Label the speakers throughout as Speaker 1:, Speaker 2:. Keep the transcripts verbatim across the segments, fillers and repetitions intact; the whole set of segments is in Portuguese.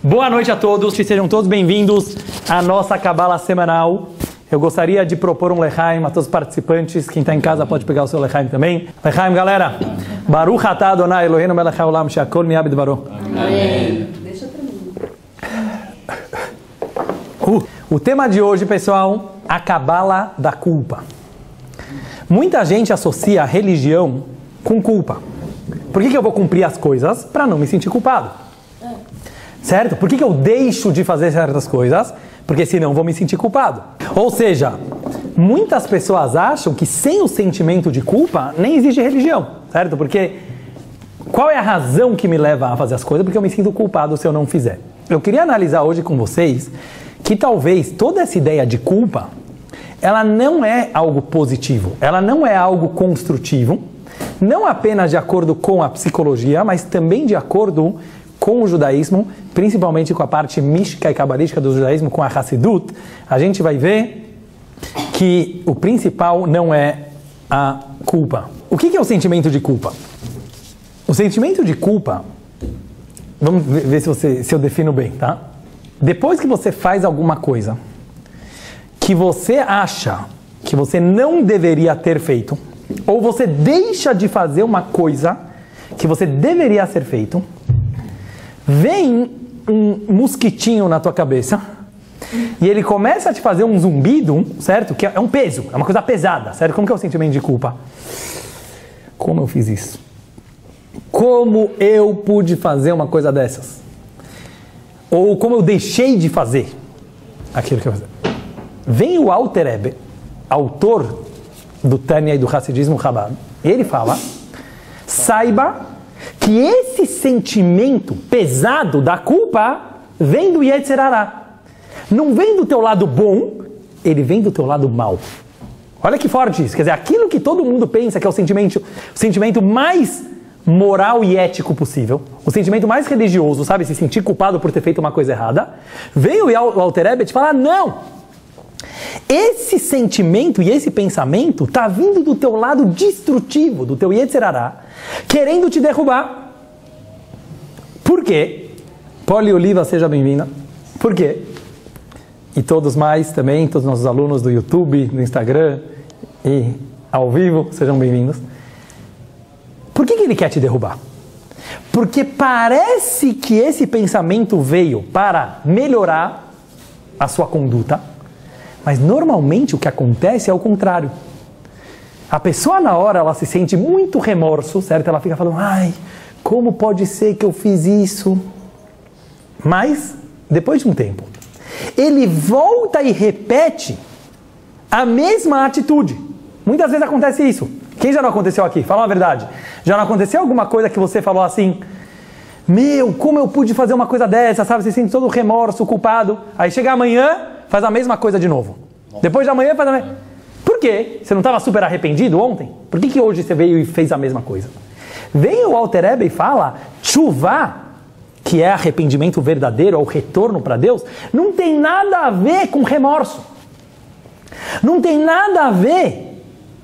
Speaker 1: Boa noite a todos, sejam todos bem-vindos à nossa Cabala semanal. Eu gostaria de propor um Lechaim a todos os participantes. Quem está em casa pode pegar o seu Lechaim também. Lechaim, galera. Baruch atah Adonai Eloheinu melech haolam she'akol nהיה bidvaro.
Speaker 2: Amém. Deixa pra mim.
Speaker 1: Uh, o tema de hoje, pessoal, a Cabala da culpa. Muita gente associa a religião com culpa. Por que que eu vou cumprir as coisas? Para não me sentir culpado. Certo? Por que que eu deixo de fazer certas coisas? Porque senão vou me sentir culpado. Ou seja, muitas pessoas acham que sem o sentimento de culpa nem existe religião. Certo? Porque qual é a razão que me leva a fazer as coisas? Porque eu me sinto culpado se eu não fizer. Eu queria analisar hoje com vocês que talvez toda essa ideia de culpa, ela não é algo positivo. Ela não é algo construtivo. Não apenas de acordo com a psicologia, mas também de acordo com o judaísmo, principalmente com a parte mística e cabalística do judaísmo, com a Hassidut. A gente vai ver que o principal não é a culpa. O que é o sentimento de culpa? O sentimento de culpa, vamos ver se, você, se eu defino bem, tá? Depois que você faz alguma coisa que você acha que você não deveria ter feito, ou você deixa de fazer uma coisa que você deveria ser feito, vem um mosquitinho na tua cabeça e ele começa a te fazer um zumbido, certo? Que é um peso, é uma coisa pesada, certo? Como que é o sentimento de culpa? Como eu fiz isso? Como eu pude fazer uma coisa dessas? Ou como eu deixei de fazer aquilo que eu fiz? Vem o Alter Rebbe, autor do Tânia e do Hassidismo Chabad, e ele fala, saiba que esse sentimento pesado da culpa vem do Yetzer Hara. Não vem do teu lado bom, ele vem do teu lado mal. Olha que forte isso. Quer dizer, aquilo que todo mundo pensa que é o sentimento, o sentimento mais moral e ético possível, o sentimento mais religioso, sabe? Se sentir culpado por ter feito uma coisa errada, veio o Alter Rebbe te falar, não! Esse sentimento e esse pensamento está vindo do teu lado destrutivo, do teu Yetzer Hara, querendo te derrubar. Por quê? Poli Oliva, seja bem-vinda. Por quê? E todos mais também, todos os nossos alunos do YouTube, do Instagram e ao vivo, sejam bem-vindos. Por que que ele quer te derrubar? Porque parece que esse pensamento veio para melhorar a sua conduta, mas normalmente o que acontece é o contrário. A pessoa na hora, ela se sente muito remorso, certo? Ela fica falando, ai, como pode ser que eu fiz isso? Mas, depois de um tempo, ele volta e repete a mesma atitude. Muitas vezes acontece isso. Quem já não aconteceu aqui? Fala a verdade. Já não aconteceu alguma coisa que você falou assim, meu, como eu pude fazer uma coisa dessa, sabe? Você sente todo o remorso, culpado. Aí chega amanhã, faz a mesma coisa de novo. Depois de amanhã faz a mesma. Por quê? Você não estava super arrependido ontem? Por que que hoje você veio e fez a mesma coisa? Vem o Alter Rebbe e fala, tshuva, que é arrependimento verdadeiro, ou retorno para Deus, não tem nada a ver com remorso. Não tem nada a ver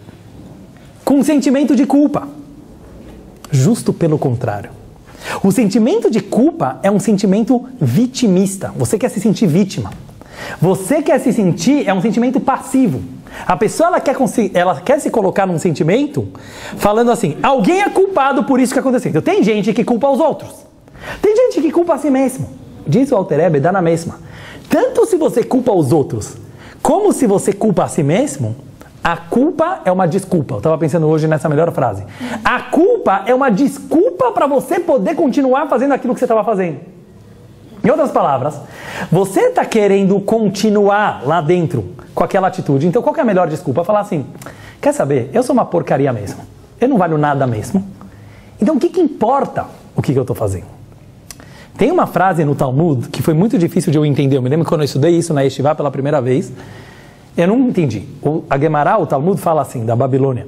Speaker 1: com sentimento de culpa. Justo pelo contrário. O sentimento de culpa é um sentimento vitimista. Você quer se sentir vítima. Você quer se sentir, é um sentimento passivo. A pessoa ela quer, ela quer se colocar num sentimento falando assim, alguém é culpado por isso que aconteceu. Então tem gente que culpa os outros. Tem gente que culpa a si mesmo. Diz o Alter Rebbe, dá na mesma. Tanto se você culpa os outros, como se você culpa a si mesmo, a culpa é uma desculpa. Eu estava pensando hoje nessa melhor frase. A culpa é uma desculpa para você poder continuar fazendo aquilo que você estava fazendo. Em outras palavras, você está querendo continuar lá dentro com aquela atitude. Então, qual que é a melhor desculpa? Falar assim, quer saber? Eu sou uma porcaria mesmo. Eu não valho nada mesmo. Então, o que que importa o que que eu estou fazendo? Tem uma frase no Talmud que foi muito difícil de eu entender. Eu me lembro quando eu estudei isso na Yeshiva pela primeira vez. Eu não entendi. O, a Gemara, o Talmud, fala assim, da Babilônia.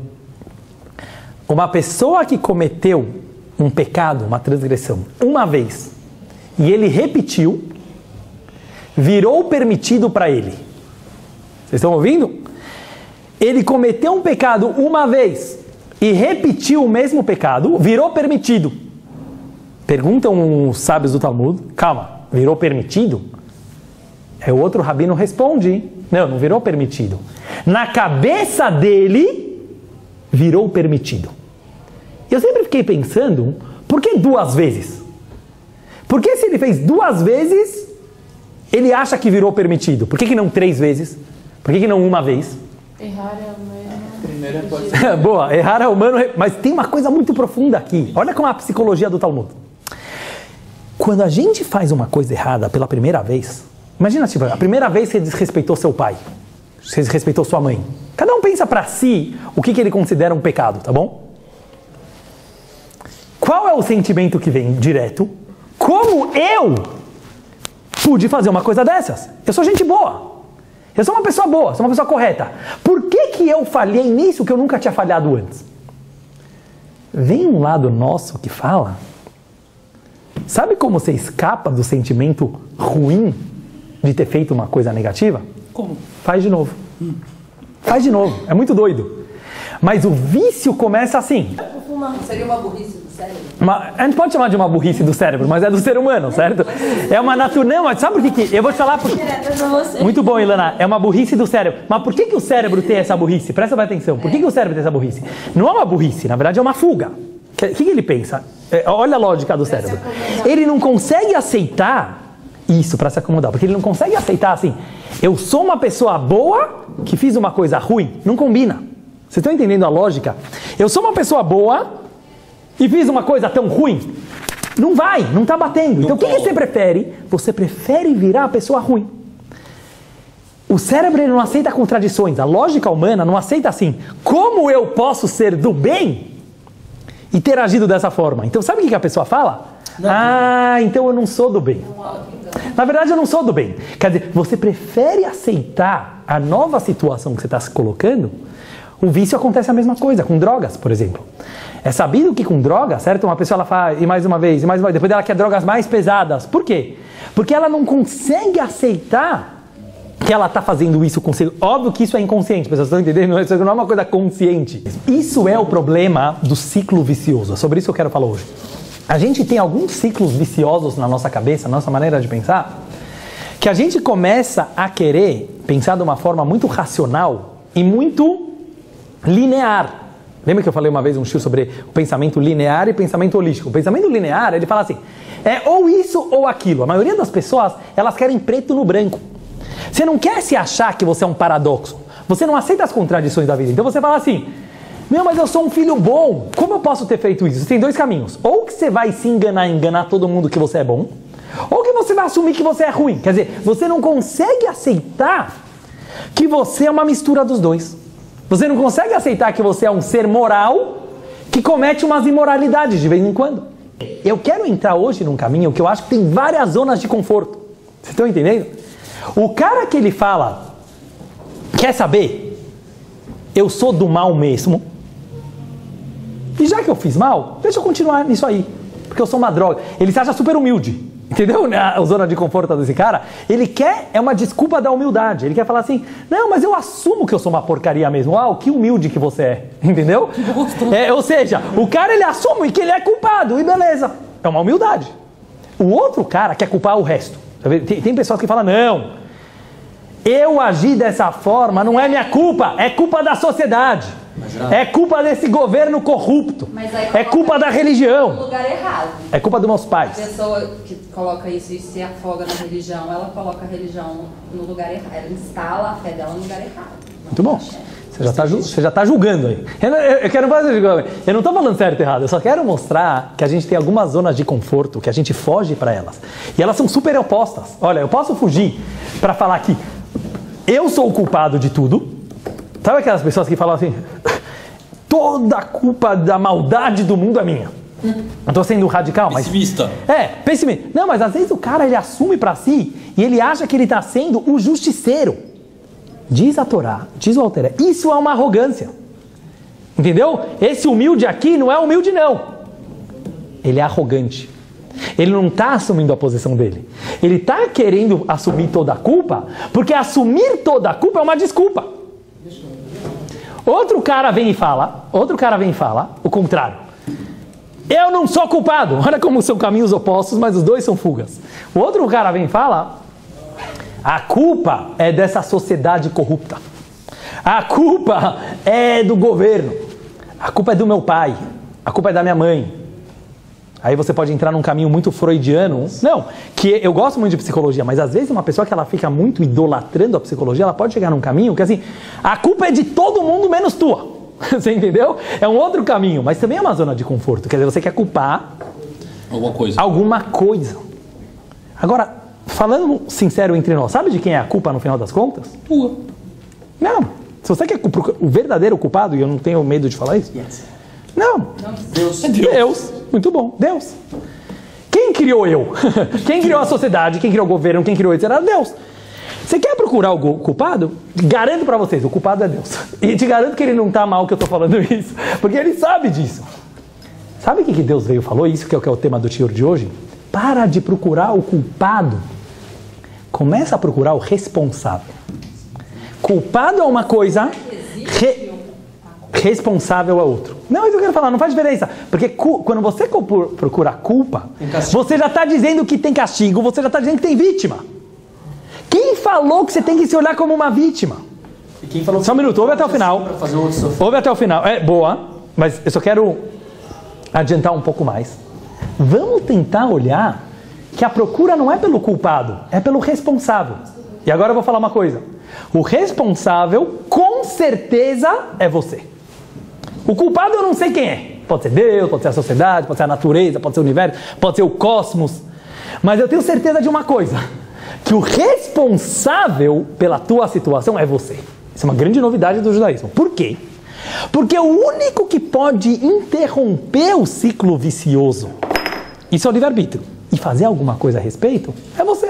Speaker 1: Uma pessoa que cometeu um pecado, uma transgressão, uma vez, e ele repetiu, virou permitido para ele. Vocês estão ouvindo? Ele cometeu um pecado uma vez e repetiu o mesmo pecado, virou permitido. Perguntam os sábios do Talmud, calma, virou permitido? Aí o outro rabino responde, não, não virou permitido. Na cabeça dele, virou permitido. Eu sempre fiquei pensando, por que duas vezes? Por que se ele fez duas vezes, ele acha que virou permitido? Por que, que não três vezes? Por que, que não uma vez?
Speaker 2: Errar é humano.
Speaker 3: Primeiro pode ser.
Speaker 1: Boa, errar é humano, mas tem uma coisa muito profunda aqui. Olha como é a psicologia do Talmud. Quando a gente faz uma coisa errada pela primeira vez, imagina, tipo, a primeira vez você desrespeitou seu pai, você desrespeitou sua mãe. Cada um pensa pra si o que, que ele considera um pecado, tá bom? Qual é o sentimento que vem direto? Como eu pude fazer uma coisa dessas? Eu sou gente boa. Eu sou uma pessoa boa, sou uma pessoa correta. Por que que eu falhei nisso que eu nunca tinha falhado antes? Vem um lado nosso que fala, sabe como você escapa do sentimento ruim de ter feito uma coisa negativa?
Speaker 3: Como?
Speaker 1: Faz de novo. Hum. Faz de novo. É muito doido. Mas o vício começa assim.
Speaker 2: Seria uma burrice do cérebro?
Speaker 1: Uma, a gente pode chamar de uma burrice do cérebro, mas é do ser humano, certo? É uma natureza. Não, mas sabe por que que... Eu vou te falar... Por... Muito bom, Ilana. É uma burrice do cérebro. Mas por que que o cérebro tem essa burrice? Presta bem atenção. Por que que o cérebro tem essa burrice? Não é uma burrice, na verdade é uma fuga. O que, que ele pensa? É, olha a lógica do cérebro. Ele não consegue aceitar isso para se acomodar, porque ele não consegue aceitar assim. Eu sou uma pessoa boa que fiz uma coisa ruim. Não combina. Vocês estão entendendo a lógica? Eu sou uma pessoa boa e fiz uma coisa tão ruim. Não vai, não está batendo. Então o que, que você prefere? Você prefere virar a pessoa ruim. O cérebro ele não aceita contradições. A lógica humana não aceita assim. Como eu posso ser do bem e ter agido dessa forma? Então sabe o que a pessoa fala? Não. Ah, então eu não sou do bem. Na verdade eu não sou do bem. Quer dizer, você prefere aceitar a nova situação que você está se colocando? O vício acontece a mesma coisa, com drogas, por exemplo. É sabido que com drogas, certo? Uma pessoa ela faz, e mais uma vez, e mais uma vez, depois ela quer drogas mais pesadas. Por quê? Porque ela não consegue aceitar que ela está fazendo isso consigo. Óbvio que isso é inconsciente, pessoas estão entendendo? Isso não é uma coisa consciente. Isso é o problema do ciclo vicioso. É sobre isso que eu quero falar hoje. A gente tem alguns ciclos viciosos na nossa cabeça, na nossa maneira de pensar, que a gente começa a querer pensar de uma forma muito racional e muito linear. Lembra que eu falei uma vez um show sobre o pensamento linear e pensamento holístico? O pensamento linear, ele fala assim, é ou isso ou aquilo. A maioria das pessoas, elas querem preto no branco. Você não quer se achar que você é um paradoxo. Você não aceita as contradições da vida. Então você fala assim, não, mas eu sou um filho bom. Como eu posso ter feito isso? Você tem dois caminhos. Ou que você vai se enganar, enganar todo mundo que você é bom. Ou que você vai assumir que você é ruim. Quer dizer, você não consegue aceitar que você é uma mistura dos dois. Você não consegue aceitar que você é um ser moral que comete umas imoralidades de vez em quando. Eu quero entrar hoje num caminho que eu acho que tem várias zonas de conforto. Vocês estão entendendo? O cara que ele fala, quer saber? Eu sou do mal mesmo. E já que eu fiz mal, deixa eu continuar nisso aí. Porque eu sou uma droga. Ele se acha super humilde. Entendeu? A zona de conforto desse cara, ele quer, é uma desculpa da humildade. Ele quer falar assim, não, mas eu assumo que eu sou uma porcaria mesmo. Uau, que humilde que você é. Entendeu? É, ou seja, o cara ele assume que ele é culpado e beleza. É uma humildade. O outro cara quer culpar o resto. Tem, tem pessoas que falam, não, eu agi dessa forma, não é minha culpa, é culpa da sociedade. É culpa desse governo corrupto. É culpa da religião.
Speaker 2: No lugar errado.
Speaker 1: É culpa dos meus pais.
Speaker 2: A pessoa que coloca isso e se afoga na religião, ela coloca a religião no lugar errado. Ela instala a fé dela no lugar errado.
Speaker 1: Muito bom. Você já está você já tá julgando aí. Eu, não, eu, eu quero fazer julgamento. Eu não estou falando certo e errado. Eu só quero mostrar que a gente tem algumas zonas de conforto que a gente foge para elas. E elas são super opostas. Olha, eu posso fugir para falar que eu sou o culpado de tudo. Sabe aquelas pessoas que falam assim, toda a culpa da maldade do mundo é minha. Eu estou sendo radical, mas...
Speaker 3: Pessimista.
Speaker 1: É, pessimista. Não, mas às vezes o cara, ele assume para si e ele acha que ele está sendo o justiceiro. Diz a Torá, diz o Alter, isso é uma arrogância. Entendeu? Esse humilde aqui não é humilde, não. Ele é arrogante. Ele não está assumindo a posição dele. Ele está querendo assumir toda a culpa, porque assumir toda a culpa é uma desculpa. Outro cara vem e fala, outro cara vem e fala o contrário. eu não sou culpado. Olha como são caminhos opostos, mas os dois são fugas. O outro cara vem e fala, a culpa é dessa sociedade corrupta. A culpa é do governo. A culpa é do meu pai. A culpa é da minha mãe. Aí você pode entrar num caminho muito freudiano. Não, que eu gosto muito de psicologia, mas às vezes uma pessoa que ela fica muito idolatrando a psicologia, ela pode chegar num caminho que assim, a culpa é de todo mundo menos tua. Você entendeu? É um outro caminho, mas também é uma zona de conforto. Quer dizer, você quer culpar
Speaker 3: alguma coisa.
Speaker 1: Alguma coisa. Agora, falando sincero entre nós, sabe de quem é a culpa no final das contas?
Speaker 3: Tua.
Speaker 1: Não. Se você quer o verdadeiro culpado, e eu não tenho medo de falar isso,
Speaker 3: Yes.
Speaker 1: não.
Speaker 3: Deus. É Deus.
Speaker 1: Deus. Muito bom. Deus. Quem criou eu? Quem criou a sociedade? Quem criou o governo? Quem criou etcétera? Deus. Você quer procurar o culpado? Garanto pra vocês, o culpado é Deus. E te garanto que ele não tá mal que eu tô falando isso, porque ele sabe disso. Sabe o que Deus veio e falou? Isso que é o tema do Shiur de hoje? Para de procurar o culpado. Começa a procurar o responsável. Culpado é uma coisa, re... responsável é outro. Não, isso eu quero falar, não faz diferença. Porque cu... quando você procura culpa, você já está dizendo que tem castigo, você já está dizendo que tem vítima. Quem falou que você tem que se olhar como uma vítima?
Speaker 3: E quem falou
Speaker 1: Só um minuto, ouve até o final.
Speaker 3: Fazer outro
Speaker 1: ouve até o final. É boa, mas eu só quero adiantar um pouco mais. Vamos tentar olhar que a procura não é pelo culpado, é pelo responsável. E agora eu vou falar uma coisa. O responsável, com certeza, é você. O culpado eu não sei quem é. Pode ser Deus, pode ser a sociedade, pode ser a natureza, pode ser o universo, pode ser o cosmos. Mas eu tenho certeza de uma coisa. Que o responsável pela tua situação é você. Isso é uma grande novidade do judaísmo. Por quê? Porque o único que pode interromper o ciclo vicioso, isso é o livre-arbítrio, e fazer alguma coisa a respeito, é você.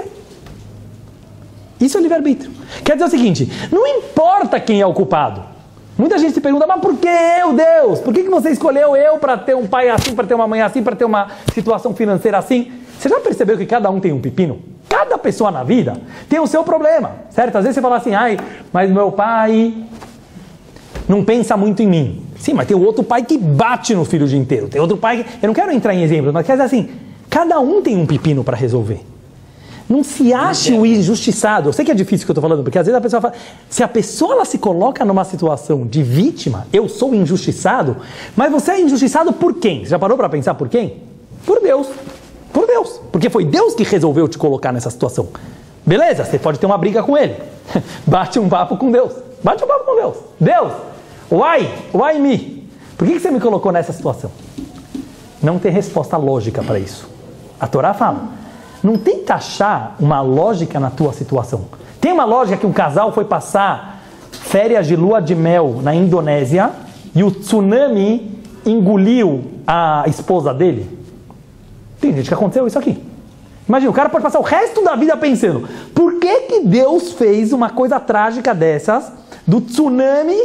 Speaker 1: Isso é o livre-arbítrio. Quer dizer o seguinte, não importa quem é o culpado. Muita gente se pergunta, mas por que eu, Deus? Por que que você escolheu eu para ter um pai assim, para ter uma mãe assim, para ter uma situação financeira assim? Você já percebeu que cada um tem um pepino? Cada pessoa na vida tem o seu problema, certo? Às vezes você fala assim, ai, mas meu pai não pensa muito em mim. Sim, mas tem o outro pai que bate no filho o dia inteiro. Tem outro pai que... Eu não quero entrar em exemplos, mas quer dizer assim, cada um tem um pepino para resolver. Não se ache o injustiçado. Eu sei que é difícil o que eu estou falando, porque às vezes a pessoa fala, se a pessoa ela se coloca numa situação de vítima, eu sou injustiçado, mas você é injustiçado por quem? Você já parou para pensar por quem? Por Deus. Por Deus. Porque foi Deus que resolveu te colocar nessa situação. Beleza, você pode ter uma briga com ele. Bate um papo com Deus. Bate um papo com Deus. Deus, why? Why me? Por que que você me colocou nessa situação? Não tem resposta lógica para isso. A Torá fala, não tenta achar uma lógica na tua situação. Tem uma lógica que um casal foi passar férias de lua de mel na Indonésia e o tsunami engoliu a esposa dele? Tem gente que aconteceu isso aqui. Imagina, o cara pode passar o resto da vida pensando, por que que Deus fez uma coisa trágica dessas, do tsunami?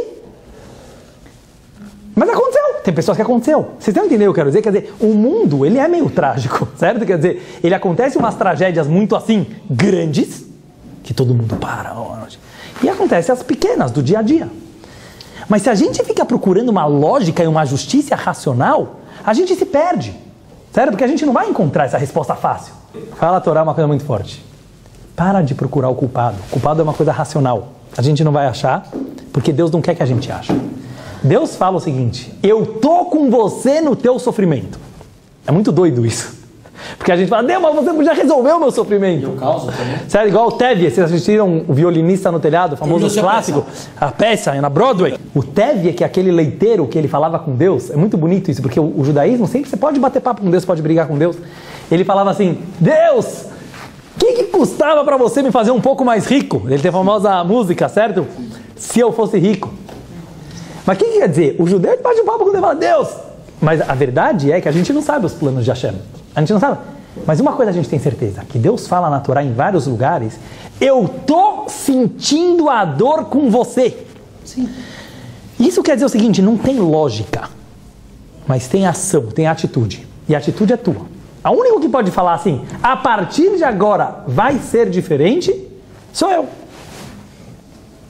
Speaker 1: Mas aconteceu, tem pessoas que aconteceu. Vocês estão entendendo o que eu quero dizer? Quer dizer, o mundo, ele é meio trágico, certo? Quer dizer, ele acontece umas tragédias muito assim, grandes, que todo mundo para. E acontece as pequenas, do dia a dia. Mas se a gente fica procurando uma lógica e uma justiça racional, a gente se perde. Certo? Porque a gente não vai encontrar essa resposta fácil. Fala a Torá uma coisa muito forte. Para de procurar o culpado. O culpado é uma coisa racional. A gente não vai achar, porque Deus não quer que a gente ache. Deus fala o seguinte, eu tô com você no teu sofrimento. É muito doido isso. Porque a gente fala, Deus, mas você podia resolver o meu sofrimento.
Speaker 3: Eu causo também.
Speaker 1: Sério, igual o Tevye, vocês assistiram o Violinista no Telhado, o famoso clássico, a peça, a peça na Broadway. O Tevye, que é aquele leiteiro que ele falava com Deus, é muito bonito isso, porque o, o judaísmo sempre você pode bater papo com Deus, pode brigar com Deus. Ele falava assim, Deus, o que, que custava para você me fazer um pouco mais rico? Ele tem a famosa música, certo? Se eu fosse rico. Mas o que, que quer dizer? O judeu bate um papo com Deus e fala, Deus. Mas a verdade é que a gente não sabe os planos de Hashem. A gente não sabe. Mas uma coisa a gente tem certeza, que Deus fala na Torá em vários lugares, eu tô sentindo a dor com você. Sim. Isso quer dizer o seguinte, não tem lógica, mas tem ação, tem atitude. E a atitude é tua. A única que pode falar assim, a partir de agora vai ser diferente, sou eu.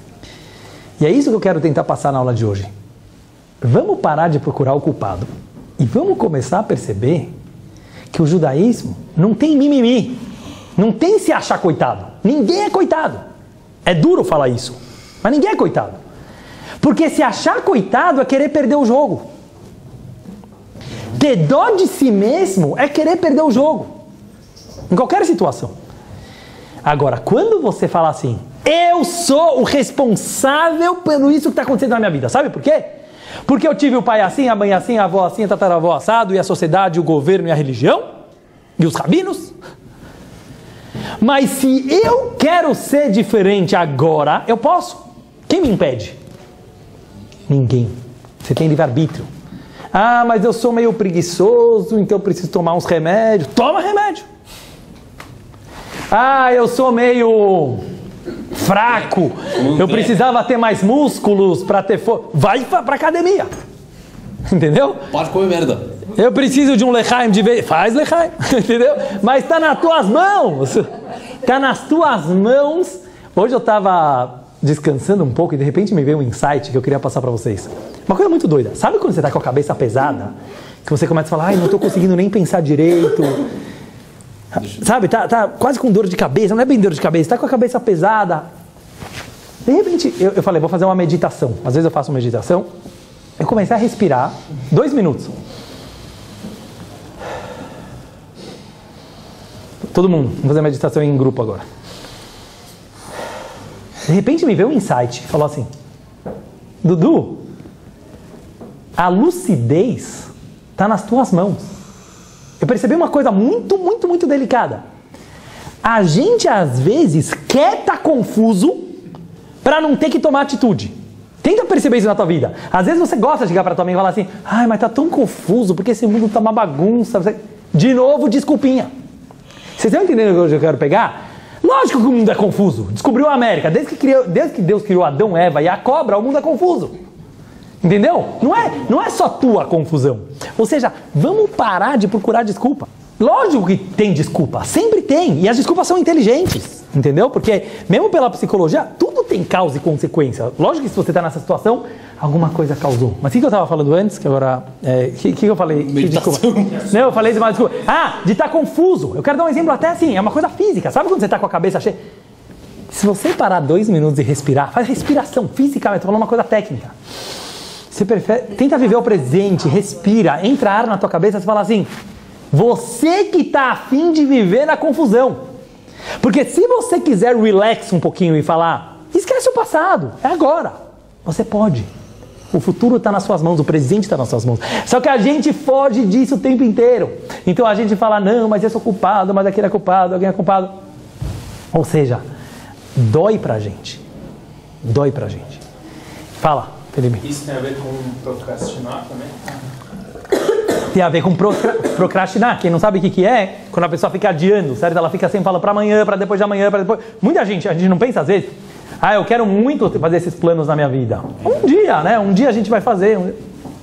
Speaker 1: E é isso que eu quero tentar passar na aula de hoje. Vamos parar de procurar o culpado. E vamos começar a perceber que o judaísmo não tem mimimi, não tem se achar coitado. Ninguém é coitado. É duro falar isso, mas ninguém é coitado. Porque se achar coitado é querer perder o jogo. Ter dó de si mesmo é querer perder o jogo. Em qualquer situação. Agora, quando você fala assim, eu sou o responsável por isso que está acontecendo na minha vida. Sabe por quê? Porque eu tive o pai assim, a mãe assim, a avó assim, a tataravó assado, e a sociedade, o governo e a religião, e os rabinos. Mas se eu quero ser diferente agora, eu posso. Quem me impede? Ninguém. Você tem livre-arbítrio. Ah, mas eu sou meio preguiçoso, então eu preciso tomar uns remédios. Toma remédio. Ah, eu sou meio fraco, eu precisava ter mais músculos para ter força. Vai para academia. Entendeu?
Speaker 3: Para de comer merda.
Speaker 1: Eu preciso de um lechaim de vez. Faz lechaim. Entendeu? Mas está nas tuas mãos. Está nas tuas mãos. Hoje eu estava descansando um pouco e de repente me veio um insight que eu queria passar para vocês. Uma coisa muito doida. Sabe quando você está com a cabeça pesada? Que você começa a falar, ai, não estou conseguindo nem pensar direito. Sabe, tá, tá quase com dor de cabeça. Não é bem dor de cabeça, tá com a cabeça pesada. De repente, eu, eu falei, vou fazer uma meditação. Às vezes eu faço uma meditação. Eu comecei a respirar. Dois minutos. Todo mundo, vamos fazer meditação em grupo agora. De repente me veio um insight. Falou assim, Dudu, a lucidez está nas tuas mãos. Eu percebi uma coisa muito, muito, muito delicada. A gente às vezes quer estar tá confuso para não ter que tomar atitude. Tenta perceber isso na tua vida. Às vezes você gosta de chegar para tua mãe e falar assim, ai, mas tá tão confuso porque esse mundo tá uma bagunça. De novo, desculpinha. Vocês estão entendendo o que eu quero pegar? Lógico que o mundo é confuso. Descobriu a América. Desde que, criou, desde que Deus criou Adão, Eva e a cobra, o mundo é confuso. Entendeu? Não é, não é só tua confusão. Ou seja, vamos parar de procurar desculpa. Lógico que tem desculpa. Sempre tem. E as desculpas são inteligentes. Entendeu? Porque mesmo pela psicologia, tudo tem causa e consequência. Lógico que se você está nessa situação, alguma coisa causou. Mas o que, que eu estava falando antes? Que agora... O é, que, que eu falei? Que desculpa. Não, eu falei de uma desculpa. Ah, de estar tá confuso. Eu quero dar um exemplo até assim. É uma coisa física. Sabe quando você está com a cabeça cheia? Se você parar dois minutos e respirar, faz respiração fisicamente. Estou falando uma coisa técnica. Você prefere, tenta viver o presente, respira, entra ar na tua cabeça, você fala assim, você que está afim de viver na confusão. Porque se você quiser relax um pouquinho e falar, esquece o passado, é agora. Você pode. O futuro está nas suas mãos, o presente está nas suas mãos. Só que a gente foge disso o tempo inteiro. Então a gente fala, não, mas eu sou culpado, mas aquele é culpado, alguém é culpado. Ou seja, dói pra gente. Dói pra gente. Fala. Felipe.
Speaker 4: Isso tem a ver com procrastinar também?
Speaker 1: Tem a ver com procra procrastinar. Quem não sabe o que, que é, quando a pessoa fica adiando, certo? Ela fica sempre falando para amanhã, para depois de amanhã, para depois... Muita gente, a gente não pensa às vezes, ah, eu quero muito fazer esses planos na minha vida. Um dia, né? Um dia a gente vai fazer. Um...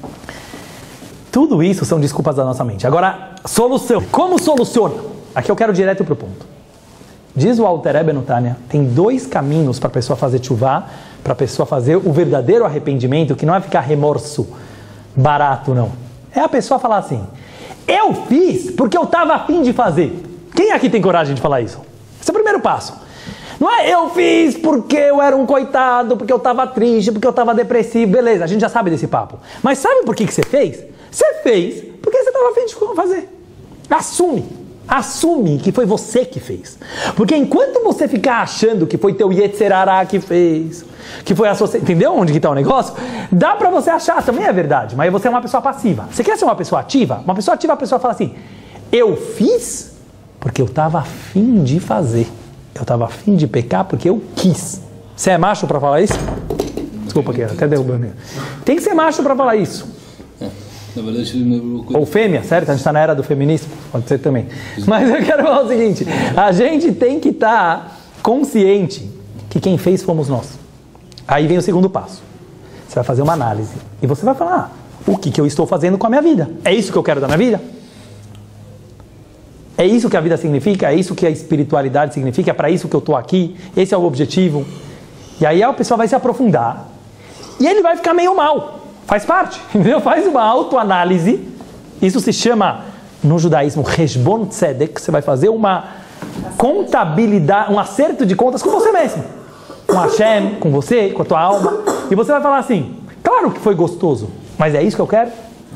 Speaker 1: Tudo isso são desculpas da nossa mente. Agora, solução. Como soluciona? Aqui eu quero direto para o ponto. Diz o Alter Rebbe no Tânia, tem dois caminhos para a pessoa fazer tchuvá, para a pessoa fazer o verdadeiro arrependimento, que não é ficar remorso barato, não. É a pessoa falar assim, eu fiz porque eu estava afim de fazer. Quem aqui tem coragem de falar isso? Esse é o primeiro passo. Não é eu fiz porque eu era um coitado, porque eu estava triste, porque eu estava depressivo. Beleza, a gente já sabe desse papo. Mas sabe por que, que você fez? Você fez porque você estava afim de fazer. Assume. Assume que foi você que fez. Porque enquanto você ficar achando que foi teu Yetzerará que fez, que foi a sua... Entendeu onde que está o negócio? Dá pra você achar, também é verdade, mas você é uma pessoa passiva. Você quer ser uma pessoa ativa? Uma pessoa ativa, a pessoa fala assim, eu fiz porque eu estava afim de fazer. Eu estava afim de pecar porque eu quis. Você é macho pra falar isso? Desculpa aqui, até derrubando. Tem que ser macho pra falar isso.
Speaker 3: Na verdade, ele me...
Speaker 1: Ou fêmea, certo? A gente está na era do feminismo, pode ser também. Mas eu quero falar o seguinte, a gente tem que estar tá consciente que quem fez fomos nós. Aí vem o segundo passo. Você vai fazer uma análise e você vai falar, ah, o que, que eu estou fazendo com a minha vida? É isso que eu quero da minha vida? É isso que a vida significa? É isso que a espiritualidade significa? É para isso que eu estou aqui? Esse é o objetivo? E aí a pessoa vai se aprofundar e ele vai ficar meio mal. Faz parte, entendeu? Faz uma autoanálise Isso se chama, no judaísmo, Heshbon Tzedek. Você vai fazer uma contabilidade, um acerto de contas com você mesmo. Com Hashem, com você, com a tua alma. E você vai falar assim, claro que foi gostoso, mas é isso que eu quero?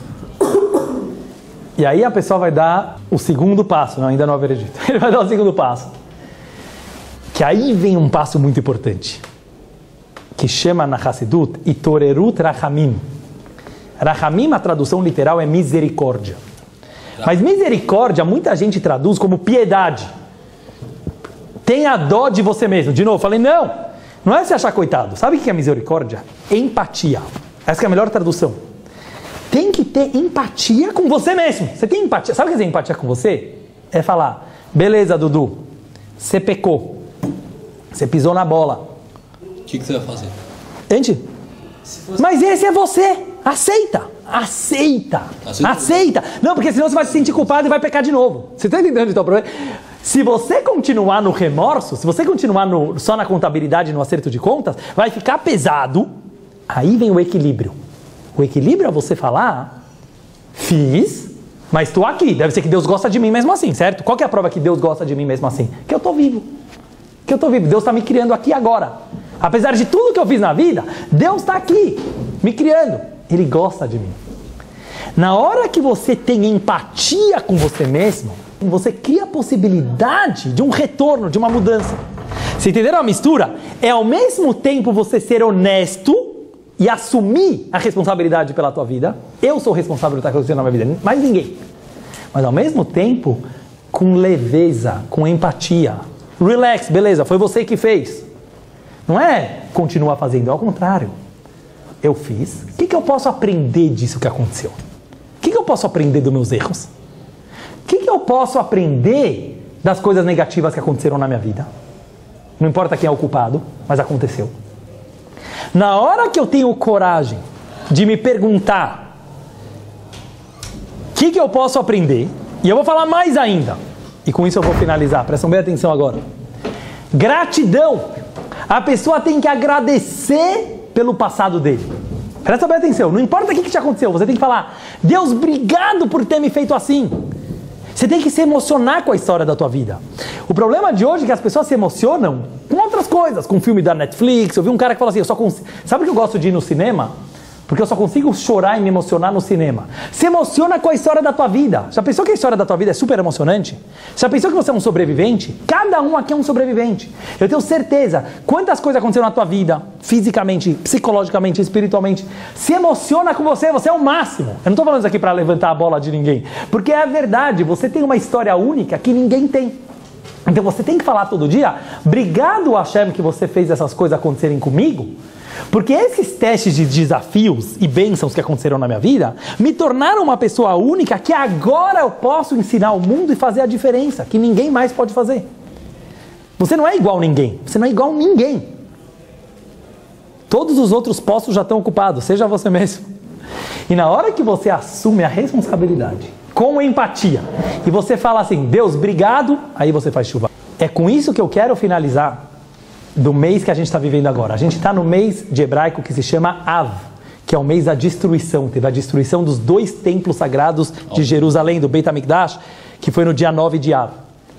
Speaker 1: E aí a pessoa vai dar o segundo passo, não, ainda não é veredito. Ele vai dar o segundo passo. Que aí vem um passo muito importante. Que chama na Hassidut, Itorerut Rachamim. Rachamim, a tradução literal é misericórdia. Mas misericórdia, muita gente traduz como piedade. Tenha dó de você mesmo. De novo, falei, não, não é se achar coitado. Sabe o que é misericórdia? Empatia. Essa é a melhor tradução. Tem que ter empatia com você mesmo. Você tem empatia. Sabe o que é empatia com você? É falar, beleza, Dudu, você pecou. Você pisou na bola.
Speaker 3: O que, que você vai fazer?
Speaker 1: Gente, fosse... mas esse é você. Aceita. Aceita. Aceita. Aceita. Não, porque senão você vai se sentir culpado e vai pecar de novo. Você está entendendo então o problema? Se você continuar no remorso, se você continuar no, só na contabilidade, no acerto de contas, vai ficar pesado. Aí vem o equilíbrio. O equilíbrio é você falar, fiz, mas estou aqui. Deve ser que Deus gosta de mim mesmo assim, certo? Qual que é a prova que Deus gosta de mim mesmo assim? Que eu estou vivo. Que eu estou vivo. Deus está me criando aqui agora. Apesar de tudo que eu fiz na vida, Deus está aqui, me criando. Ele gosta de mim. Na hora que você tem empatia com você mesmo, você cria a possibilidade de um retorno, de uma mudança. Você entenderam a mistura? É ao mesmo tempo você ser honesto e assumir a responsabilidade pela tua vida. Eu sou responsável por estar acontecendo na minha vida, mais ninguém. Mas ao mesmo tempo, com leveza, com empatia. Relax, beleza, foi você que fez. Não é continuar fazendo, é ao contrário. Eu fiz. O que, que eu posso aprender disso que aconteceu? O que, que eu posso aprender dos meus erros? O que, que eu posso aprender das coisas negativas que aconteceram na minha vida? Não importa quem é o culpado, mas aconteceu. Na hora que eu tenho coragem de me perguntar o que, que eu posso aprender, e eu vou falar mais ainda, e com isso eu vou finalizar, prestem bem atenção agora. Gratidão. A pessoa tem que agradecer pelo passado dele. Presta bem atenção, não importa o que, que te aconteceu, você tem que falar, Deus, obrigado por ter me feito assim. Você tem que se emocionar com a história da tua vida. O problema de hoje é que as pessoas se emocionam com outras coisas, com filme da Netflix. Eu vi um cara que falou assim, eu só consigo... Sabe que eu gosto de ir no cinema? Porque eu só consigo chorar e me emocionar no cinema. Se emociona com a história da tua vida. Já pensou que a história da tua vida é super emocionante? Já pensou que você é um sobrevivente? Cada um aqui é um sobrevivente. Eu tenho certeza, quantas coisas aconteceram na tua vida, fisicamente, psicologicamente, espiritualmente. Se emociona com você, você é o máximo. Eu não estou falando isso aqui para levantar a bola de ninguém. Porque é a verdade, você tem uma história única que ninguém tem. Então você tem que falar todo dia, obrigado Hashem que você fez essas coisas acontecerem comigo. Porque esses testes de desafios e bênçãos que aconteceram na minha vida me tornaram uma pessoa única que agora eu posso ensinar ao mundo e fazer a diferença, que ninguém mais pode fazer. Você não é igual a ninguém, você não é igual a ninguém. Todos os outros postos já estão ocupados, seja você mesmo. E na hora que você assume a responsabilidade, com empatia, e você fala assim, Deus, obrigado, aí você faz chuva. É com isso que eu quero finalizar do mês que a gente está vivendo agora. A gente está no mês de hebraico que se chama Av, que é o mês da destruição. Teve a destruição dos dois templos sagrados de Jerusalém, do Beit HaMikdash, que foi no dia nove de Av.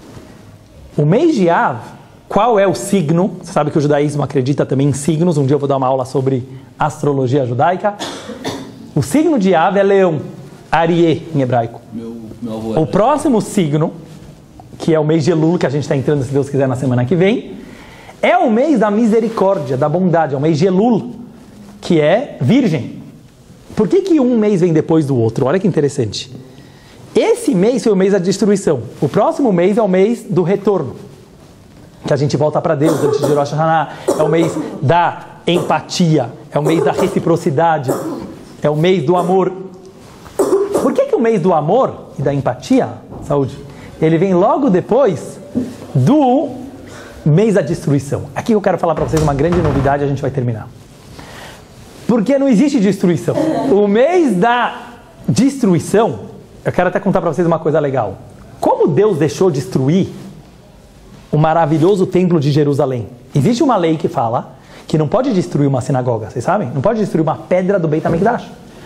Speaker 1: O mês de Av, qual é o signo? Você sabe que o judaísmo acredita também em signos. Um dia eu vou dar uma aula sobre astrologia judaica. O signo de Av é leão, Arié em hebraico.
Speaker 3: Meu, meu avô
Speaker 1: o próximo signo, que é o mês de Elul, que a gente está entrando, se Deus quiser, na semana que vem, é o mês da misericórdia, da bondade, é o mês de Elul, que é virgem. Por que que um mês vem depois do outro? Olha que interessante. Esse mês foi o mês da destruição. O próximo mês é o mês do retorno, que a gente volta para Deus antes de Rosh Hashanah. É o mês da empatia, é o mês da reciprocidade, é o mês do amor. Por que que o mês do amor e da empatia, saúde, ele vem logo depois do mês da destruição? Aqui eu quero falar para vocês uma grande novidade, a gente vai terminar. Porque não existe destruição. O mês da destruição, eu quero até contar para vocês uma coisa legal. Como Deus deixou destruir o maravilhoso templo de Jerusalém? Existe uma lei que fala que não pode destruir uma sinagoga, vocês sabem? Não pode destruir uma pedra do Beit HaMikdash.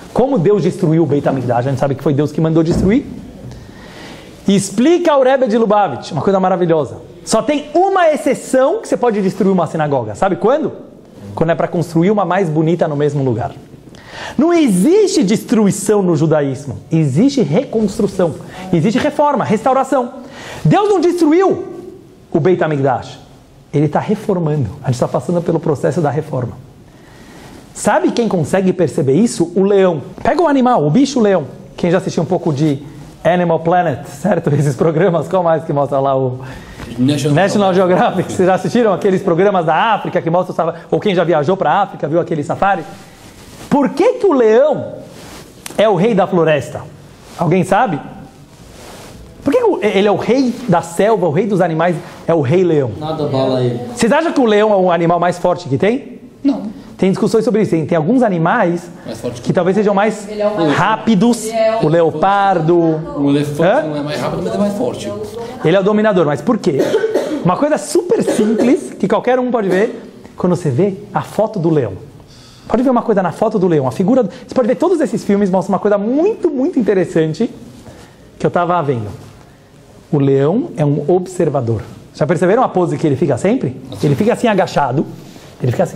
Speaker 1: Como Deus destruiu o Beit HaMikdash? A gente sabe que foi Deus que mandou destruir. E explica o Rebbe de Lubavitch, uma coisa maravilhosa. Só tem uma exceção que você pode destruir uma sinagoga. Sabe quando? Quando é para construir uma mais bonita no mesmo lugar. Não existe destruição no judaísmo. Existe reconstrução. Existe reforma, restauração. Deus não destruiu o Beit HaMikdash. Ele está reformando. A gente está passando pelo processo da reforma. Sabe quem consegue perceber isso? O leão. Pega o animal, o bicho leão. Quem já assistiu um pouco de Animal Planet, certo? Esses programas, qual mais que mostra lá o National, National Geographic? Vocês já assistiram aqueles programas da África que mostram, ou quem já viajou para a África, viu aquele safari? Por que que o leão é o rei da floresta? Alguém sabe? Por que ele é o rei da selva, o rei dos animais, é o rei leão?
Speaker 3: Nada bala ele.
Speaker 1: Vocês acham que o leão é o animal mais forte que tem?
Speaker 3: Não.
Speaker 1: Tem discussões sobre isso. Tem, tem alguns animais que, que talvez sejam mais
Speaker 2: é
Speaker 1: rápidos.
Speaker 2: É o...
Speaker 1: o leopardo.
Speaker 3: O elefante Hã? não é mais rápido, mas é mais forte.
Speaker 1: Ele é o dominador. Mas por quê? Uma coisa super simples, que qualquer um pode ver, quando você vê a foto do leão. Pode ver uma coisa na foto do leão. A figura... Você pode ver todos esses filmes, mostram uma coisa muito, muito interessante que eu estava vendo. O leão é um observador. Já perceberam a pose que ele fica sempre? Ele fica assim agachado. Ele fica assim.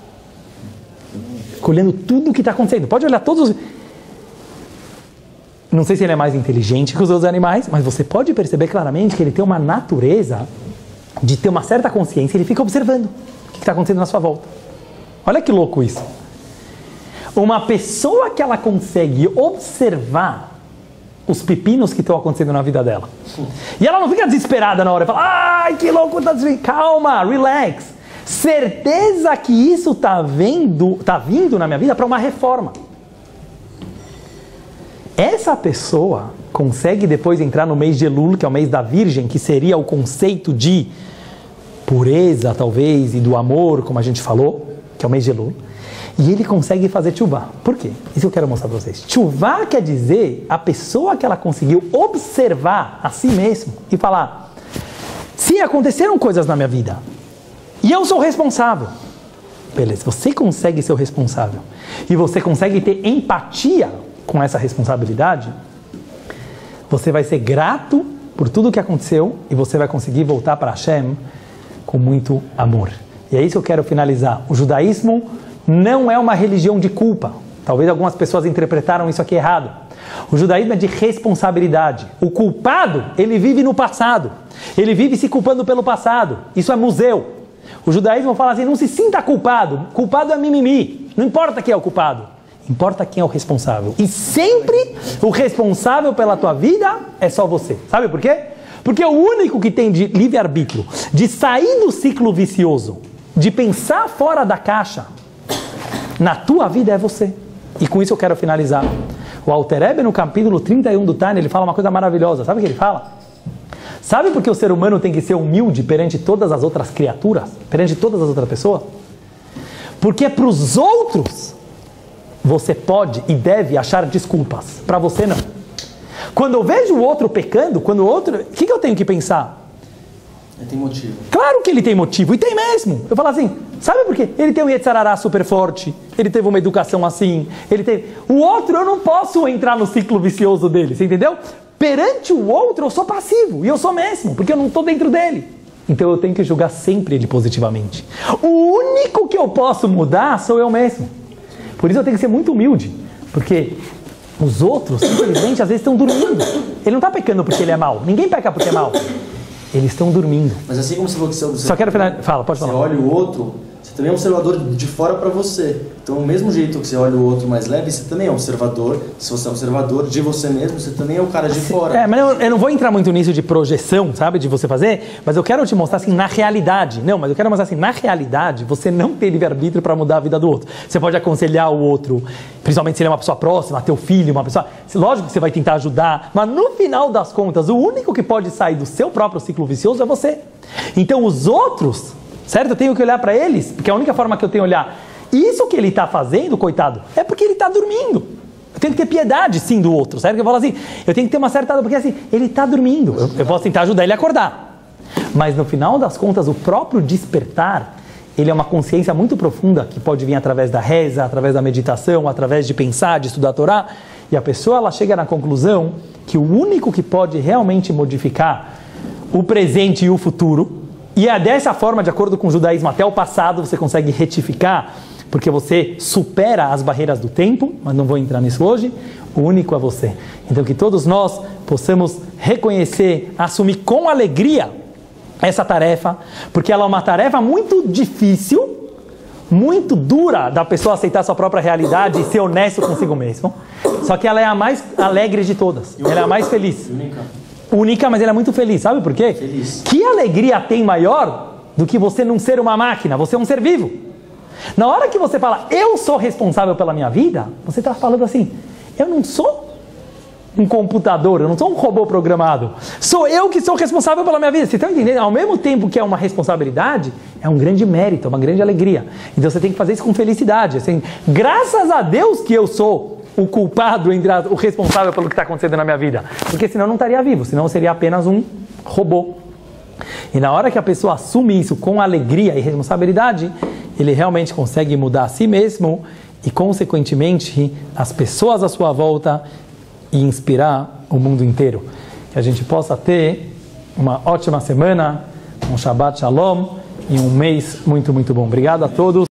Speaker 1: Olhando tudo o que está acontecendo. Pode olhar todos os... Não sei se ele é mais inteligente que os outros animais, mas você pode perceber claramente que ele tem uma natureza de ter uma certa consciência. Ele fica observando o que está acontecendo na sua volta. Olha que louco isso. Uma pessoa que ela consegue observar os pepinos que estão acontecendo na vida dela. E ela não fica desesperada na hora e fala, ai, que louco, tá desesperado. Calma, relax. Certeza que isso está vindo, tá vindo na minha vida para uma reforma. Essa pessoa consegue depois entrar no mês de Elul, que é o mês da Virgem, que seria o conceito de pureza, talvez, e do amor, como a gente falou, que é o mês de Elul. E ele consegue fazer tchuvá. Por quê? Isso eu quero mostrar para vocês. Tchuvá quer dizer a pessoa que ela conseguiu observar a si mesmo e falar, sim, aconteceram coisas na minha vida. E eu sou responsável. Beleza, você consegue ser o responsável. E você consegue ter empatia com essa responsabilidade. Você vai ser grato por tudo que aconteceu e você vai conseguir voltar para Hashem com muito amor. E é isso que eu quero finalizar. O judaísmo não é uma religião de culpa. Talvez algumas pessoas interpretaram isso aqui errado. O judaísmo é de responsabilidade. O culpado, ele vive no passado. Ele vive se culpando pelo passado. Isso é museu. O judaísmo fala assim, não se sinta culpado. Culpado é mimimi. Não importa quem é o culpado. Importa quem é o responsável. E sempre o responsável pela tua vida é só você. Sabe por quê? Porque o único que tem de livre-arbítrio, de sair do ciclo vicioso, de pensar fora da caixa, na tua vida é você. E com isso eu quero finalizar. O Alter Rebbe, no capítulo trinta e um do Tânia, ele fala uma coisa maravilhosa. Sabe o que ele fala? Sabe por que o ser humano tem que ser humilde perante todas as outras criaturas? Perante todas as outras pessoas? Porque para os outros, você pode e deve achar desculpas. Para você não. Quando eu vejo o outro pecando, quando o outro... O que, que eu tenho que pensar?
Speaker 3: Ele tem motivo.
Speaker 1: Claro que ele tem motivo, e tem mesmo. Eu falo assim, sabe por quê? Ele tem um Yetzirará super forte, ele teve uma educação assim, ele teve... O outro, eu não posso entrar no ciclo vicioso dele, você entendeu? Perante o outro, eu sou passivo, e eu sou mesmo, porque eu não estou dentro dele. Então eu tenho que julgar sempre ele positivamente. O único que eu posso mudar sou eu mesmo. Por isso eu tenho que ser muito humilde, porque os outros, simplesmente, às vezes estão dormindo. Ele não está pecando porque ele é mau, ninguém peca porque é mau. Eles estão dormindo.
Speaker 5: Mas assim como você falou que você observa,
Speaker 1: Só quero final... Fala, pode falar.
Speaker 5: Você olha o outro, você também é um observador de fora para você. Então, do mesmo jeito que você olha o outro mais leve, você também é um observador. Se você é um observador de você mesmo, você também é o cara de fora.
Speaker 1: É, mas eu, eu não vou entrar muito nisso de projeção, sabe, de você fazer, mas eu quero te mostrar assim, na realidade. Não, mas eu quero mostrar assim, na realidade, você não tem livre-arbítrio para mudar a vida do outro. Você pode aconselhar o outro, principalmente se ele é uma pessoa próxima, teu filho, uma pessoa... Lógico que você vai tentar ajudar, mas no final das contas, o único que pode sair do seu próprio ciclo vicioso é você. Então, os outros, certo? Eu tenho que olhar para eles, porque é a única forma que eu tenho que olhar. Isso que ele está fazendo, coitado, é porque ele está dormindo. Eu tenho que ter piedade, sim, do outro, certo? Eu falo assim, eu tenho que ter uma certa... Porque assim, ele está dormindo. Eu, eu posso tentar ajudar ele a acordar. Mas no final das contas, o próprio despertar, ele é uma consciência muito profunda que pode vir através da reza, através da meditação, através de pensar, de estudar a Torá. E a pessoa ela chega na conclusão que o único que pode realmente modificar o presente e o futuro, e é dessa forma, de acordo com o judaísmo, até o passado você consegue retificar, porque você supera as barreiras do tempo, mas não vou entrar nisso hoje, o único é você. Então que todos nós possamos reconhecer, assumir com alegria essa tarefa, porque ela é uma tarefa muito difícil, muito dura da pessoa aceitar sua própria realidade e ser honesto consigo mesmo. Só que ela é a mais alegre de todas. Ela é a mais feliz.
Speaker 5: Única.
Speaker 1: Única, mas ela é muito feliz. Sabe por quê?
Speaker 5: Feliz.
Speaker 1: Que alegria tem maior do que você não ser uma máquina? Você é um ser vivo. Na hora que você fala, eu sou responsável pela minha vida, você está falando assim, eu não sou um computador, eu não sou um robô programado. Sou eu que sou responsável pela minha vida. Vocês estão entendendo? Ao mesmo tempo que é uma responsabilidade, é um grande mérito, é uma grande alegria. Então você tem que fazer isso com felicidade. Assim, graças a Deus que eu sou o culpado, o responsável pelo que está acontecendo na minha vida. Porque senão eu não estaria vivo, senão eu seria apenas um robô. E na hora que a pessoa assume isso com alegria e responsabilidade, ele realmente consegue mudar a si mesmo e, consequentemente, as pessoas à sua volta e inspirar o mundo inteiro. Que a gente possa ter uma ótima semana, um Shabbat Shalom e um mês muito, muito bom. Obrigado a todos.